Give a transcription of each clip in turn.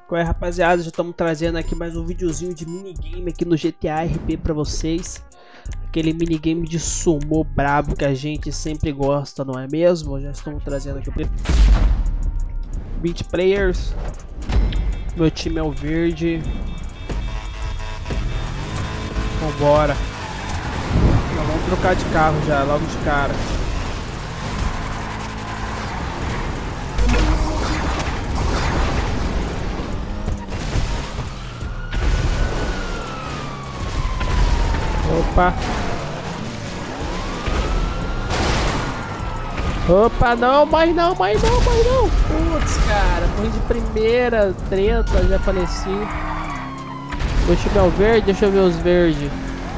Qual é, rapaziada? Já estamos trazendo aqui mais um videozinho de minigame aqui no GTA RP pra vocês. Aquele minigame de sumô brabo que a gente sempre gosta, não é mesmo? Já estamos trazendo aqui 20 players. Meu time é o verde. Vambora. Já vamos trocar de carro já, logo de cara. Opa. Opa, não, mais não. Putz, cara, morri de primeira, treta, já faleci. Meu time é o verde, deixa eu ver os verdes.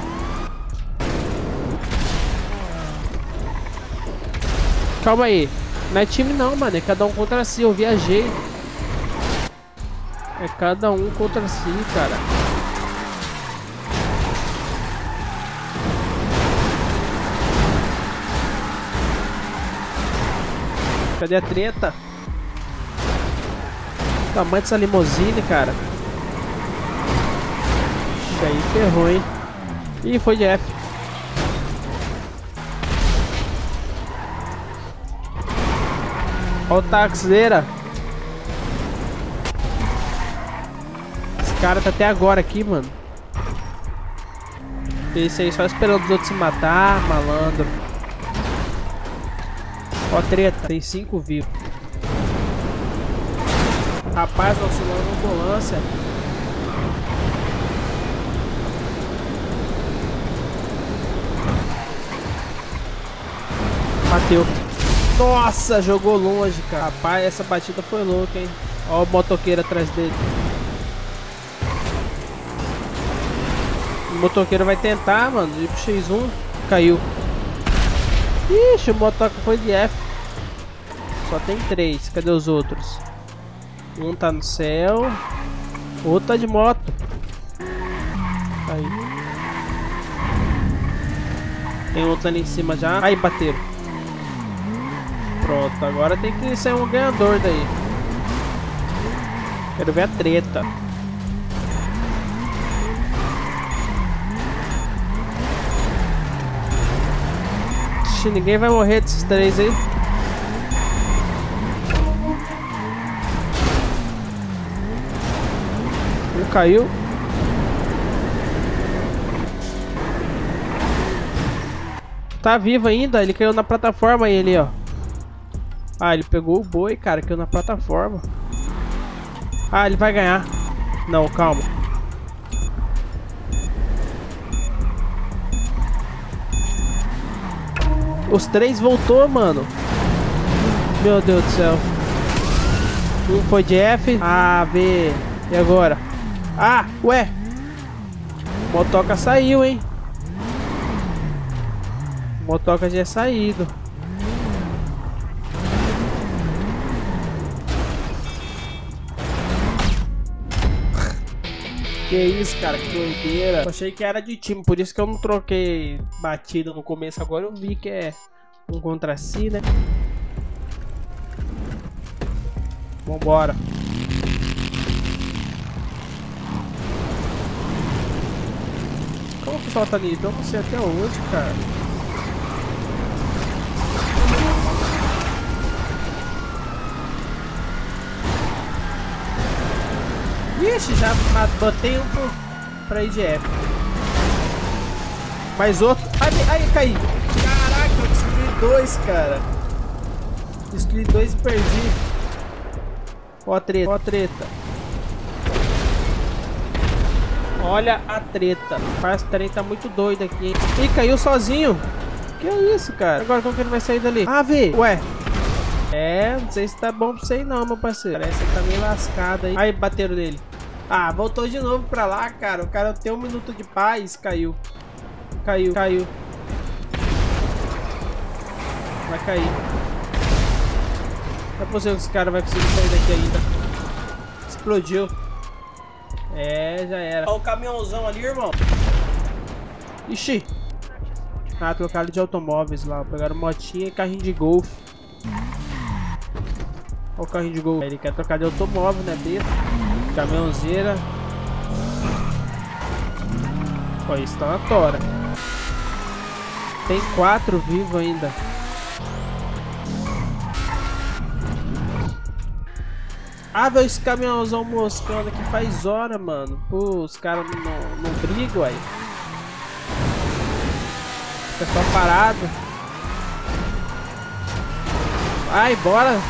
Calma aí, não é time não, mano, é cada um contra si, eu viajei. É cada um contra si, cara. Cadê a treta? O tamanho dessa limousine, cara. Isso aí ferrou, hein? Ih, foi de F. Olha o taxeira. Esse cara tá até agora aqui, mano. Esse aí só esperando os outros se matar, malandro. Ó, treta, tem 5 vivos. Rapaz, auxiliando a ambulância. Bateu. Nossa, jogou longe, cara. Rapaz, essa batida foi louca, hein. Ó o motoqueiro atrás dele. O motoqueiro vai tentar, mano, ir pro X1. Caiu. Ixi, o motoca foi de F. Só tem 3. Cadê os outros? Um tá no céu. Outro tá de moto. Aí. Tem outro ali em cima já. Aí, bateram. Pronto, agora tem que ser um ganhador daí. Quero ver a treta. Ninguém vai morrer desses 3 aí. Um caiu. Tá vivo ainda. Ele caiu na plataforma aí, ali, ó. Ah, ele pegou o boi, cara. Caiu na plataforma. Ah, ele vai ganhar. Não, calma. Os 3 voltou, mano. Meu Deus do céu. Um foi de F. A, B. E agora? Ah, ué. Motoca saiu, hein. Motoca já é saído. Que isso, cara, que doideira. Eu achei que era de time, por isso que eu não troquei batida no começo. Agora eu vi que é um contra si, né? Vambora. Como que solta ali? Eu não sei até onde, cara. Ixi, já botei um pra IGF. Mais outro. Ai, caí. Caraca, eu destruí 2, cara. Destruí 2 e perdi. Ó a treta, ó a treta. Olha a treta. Parece que o trem tá muito doido aqui, hein? Ih, caiu sozinho. Que é isso, cara? Agora como que ele vai sair dali? Ah, vê. Ué. É, não sei se tá bom pra você aí não, meu parceiro. Parece que tá meio lascado aí. Aí, bateram nele. Ah, voltou de novo pra lá, cara. O cara tem 1 minuto de paz. Caiu. Caiu. Vai cair. Não é possível que esse cara vai conseguir sair daqui ainda. Explodiu. É, já era. Olha o caminhãozão ali, irmão. Ixi. Ah, trocaram de automóveis lá. Pegaram motinha e carrinho de golfe. Olha o carrinho de golfe. Ele quer trocar de automóvel, né, besta? Caminhãozeira. Ó, isso tá na tora. Tem 4 vivos ainda. Ah, velho, esse caminhãozão moscando aqui faz hora, mano. Pô, os caras não brigam, aí. Fica só parado. Ai, bora.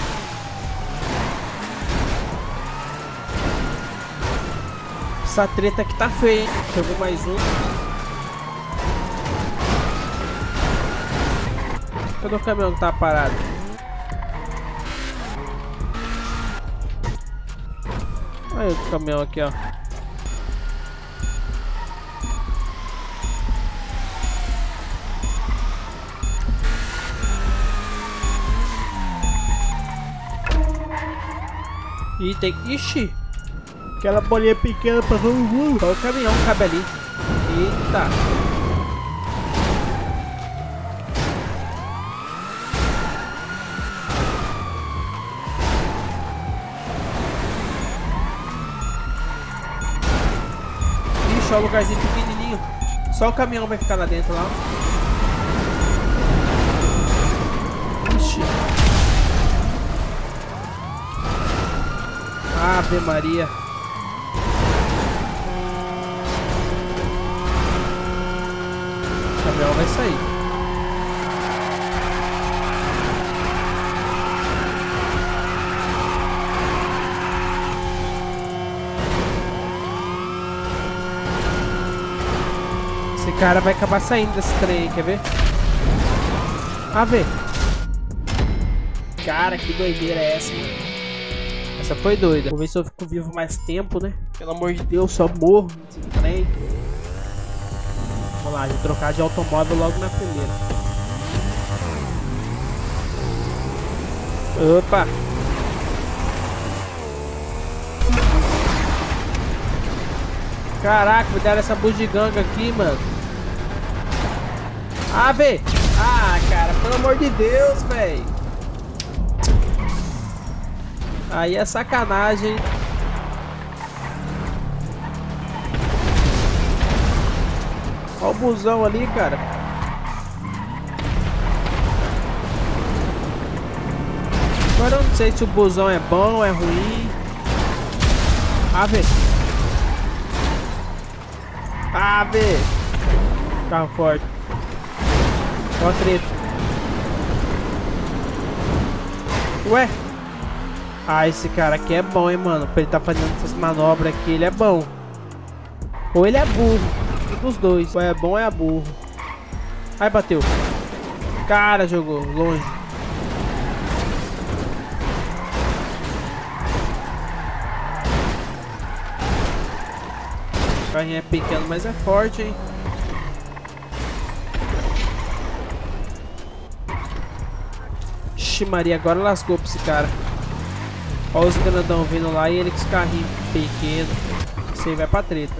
Essa treta aqui tá feia, hein? Chegou mais um. Cadê o caminhão que tá parado? Olha o caminhão aqui, ó. E tem... Ixi! Aquela bolinha pequena pra todo mundo. Olha o caminhão que cabe ali. Eita! Ixi, olha o lugarzinho pequenininho. Só o caminhão vai ficar lá dentro, lá. Ixi! Ave Maria! O caminhão vai sair. Esse cara vai acabar saindo desse trem aí, quer ver? Ah, vê. Cara, que doideira é essa, hein? Essa foi doida. Vou ver se eu fico vivo mais tempo, né? Pelo amor de Deus, só morro nesse trem. Vamos lá, de trocar de automóvel logo na primeira. Opa! Caraca, me deram essa bugiganga aqui, mano. Ah, vê! Ah, cara, pelo amor de Deus, velho. Aí é sacanagem. Olha o busão ali, cara. Agora eu não sei se o busão é bom, é ruim. Ah, vê. Ah, vê. Carro forte. Ó a treta. Ué. Ah, esse cara aqui é bom, hein, mano. Pra ele tá fazendo essas manobras aqui, ele é bom. Ou ele é burro. Um dos dois. Ou é bom ou é burro. Ai, bateu. Cara, jogou longe. O carrinho é pequeno, mas é forte, hein. Ixi, Maria, agora lascou pra esse cara. Olha os grandão vindo lá e ele com esse carrinho pequeno. Isso aí vai pra treta.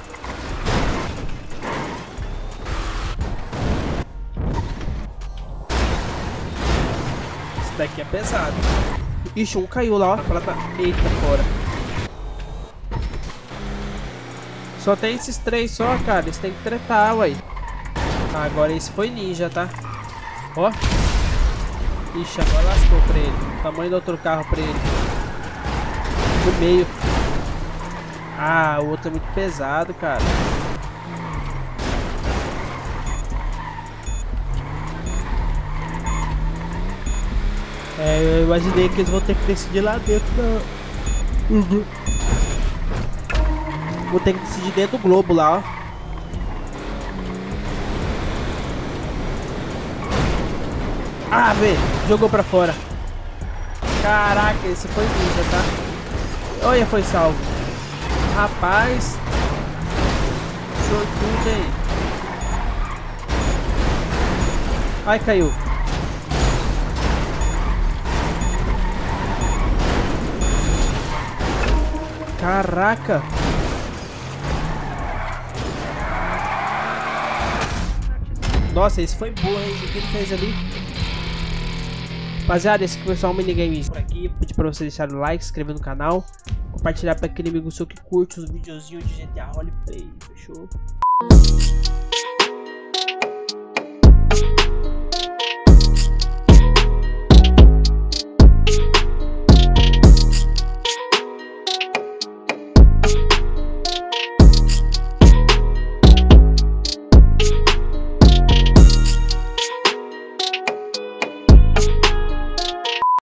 Esse daqui é pesado. Ixi, um caiu lá, ó. Eita, fora. Só tem esses 3 só, cara. Eles tem que tretar, ué. Ah, agora esse foi ninja, tá? Ó. Ixi, agora lascou pra ele. O tamanho do outro carro pra ele. No meio. Ah, o outro é muito pesado, cara. É, eu imaginei que eles vão ter que decidir lá dentro da... Vou ter que decidir dentro do globo lá, ó. Ah, vê, jogou pra fora. Caraca, esse foi ninja, tá? Olha, foi salvo. Rapaz. Sortudo aí. Ai, caiu. Caraca. Nossa, esse foi boa, hein? O que ele fez ali? Rapaziada, esse aqui foi só um minigame por aqui. Pedi pra vocês deixarem o like, se inscrever no canal, compartilhar pra aquele amigo seu que curte os videozinhos de GTA Roleplay, fechou?